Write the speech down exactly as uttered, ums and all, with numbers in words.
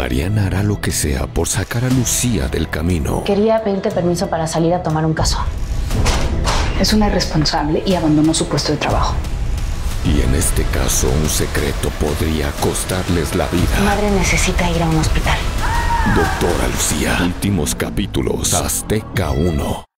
Mariana hará lo que sea por sacar a Lucía del camino. Quería pedirte permiso para salir a tomar un caso. Es una irresponsable y abandonó su puesto de trabajo. Y en este caso, un secreto podría costarles la vida. Tu madre necesita ir a un hospital. Doctora Lucía. Últimos capítulos. Azteca uno.